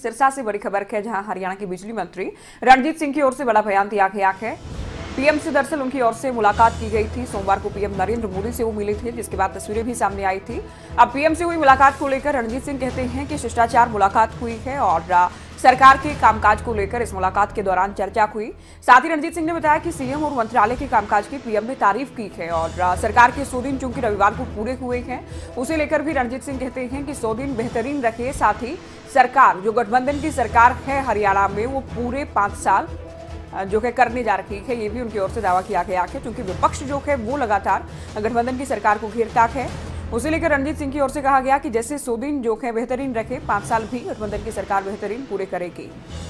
सिरसा से बड़ी खबर है, जहां हरियाणा के बिजली मंत्री रणजीत सिंह की ओर से बड़ा बयान दिया गया है। पीएम से दरअसल उनकी ओर से मुलाकात की गई थी। सोमवार को पीएम नरेंद्र मोदी से वो मिले थे, जिसके बाद तस्वीरें भी सामने आई थी। अब पीएम से हुई मुलाकात को लेकर रणजीत सिंह कहते हैं कि शिष्टाचार मुलाकात हुई है और सरकार के कामकाज को लेकर इस मुलाकात के दौरान चर्चा हुई। साथ ही रणजीत सिंह ने बताया कि सीएम और मंत्रालय के कामकाज की पीएम ने तारीफ की है और सरकार के 100 दिन चूंकि रविवार को पूरे हुए हैं, उसे लेकर भी रणजीत सिंह कहते हैं कि 100 दिन बेहतरीन रखे। साथ ही सरकार जो गठबंधन की सरकार है हरियाणा में, वो पूरे 5 साल जो है करने जा रही है, ये भी उनकी ओर से दावा किया गया है। क्योंकि विपक्ष जो है वो लगातार गठबंधन की सरकार को घेरता है, उसे लेकर रणजीत सिंह की ओर से कहा गया कि जैसे 100 दिन जो है बेहतरीन रखे, 5 साल भी गठबंधन की सरकार बेहतरीन पूरे करेगी।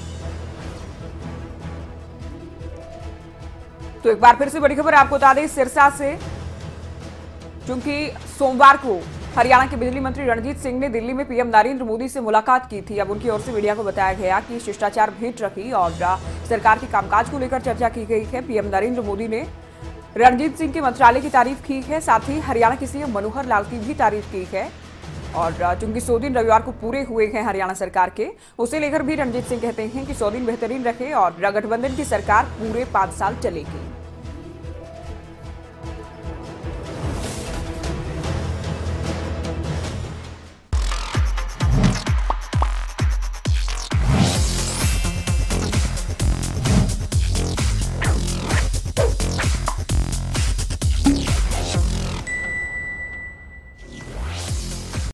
तो एक बार फिर से बड़ी खबर आपको बता दें सिरसा से, क्योंकि सोमवार को हरियाणा के बिजली मंत्री रणजीत सिंह ने दिल्ली में पीएम नरेंद्र मोदी से मुलाकात की थी। अब उनकी ओर से मीडिया को बताया गया कि शिष्टाचार भेंट रखी और सरकार के कामकाज को लेकर चर्चा की गई है। पीएम नरेंद्र मोदी ने रणजीत सिंह के मंत्रालय की तारीफ की है, साथ ही हरियाणा के सीएम मनोहर लाल की भी तारीफ की है। और चूंकि 100 दिन रविवार को पूरे हुए हैं हरियाणा सरकार के, उसे लेकर भी रणजीत सिंह कहते हैं कि 100 दिन बेहतरीन रखे और गठबंधन की सरकार पूरे 5 साल चलेगी।